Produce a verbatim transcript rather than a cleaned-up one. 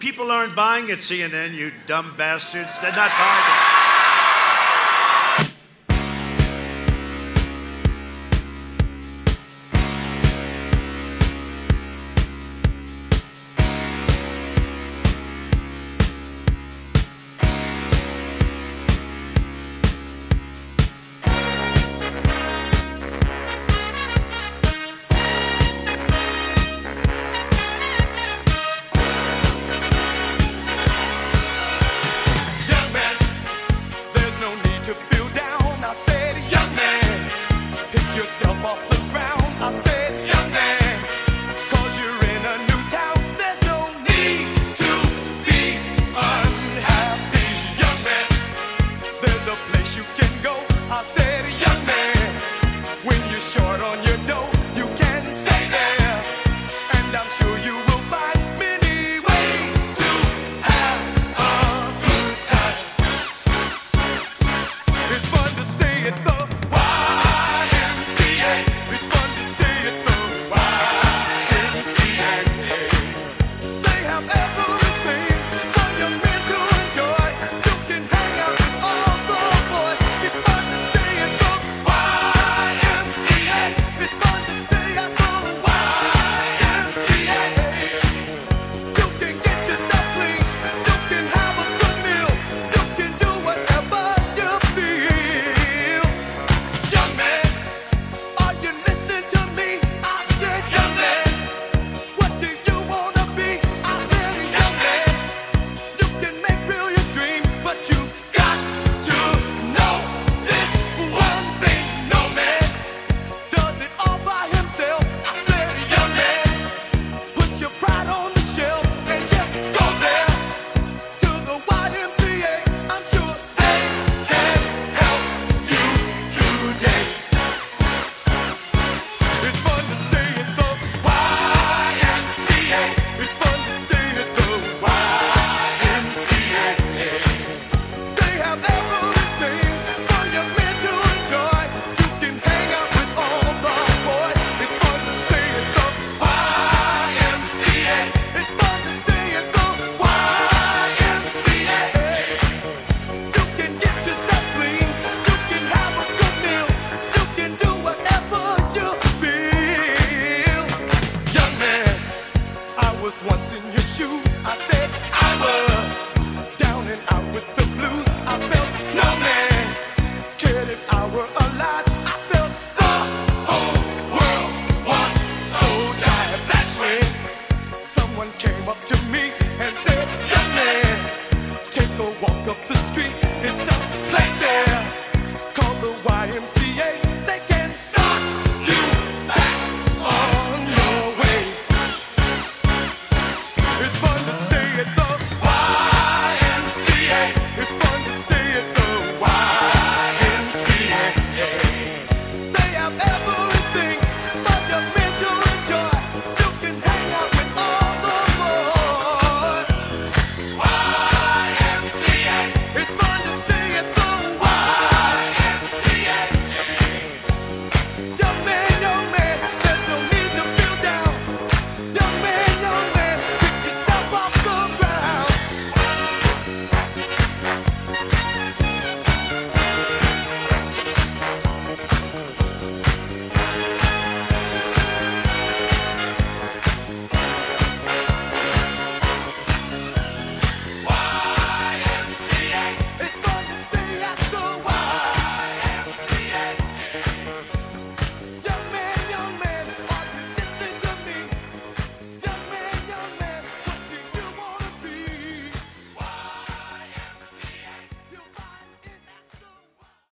People aren't buying it, C N N, you dumb bastards. They're not buying it. You can go, I said, young man. When you're short on your dough, you can stay there. And I'm sure you will find many ways to have a good time. It's fun to stay at the Y M C A. It's fun to stay at the Y M C A. They have every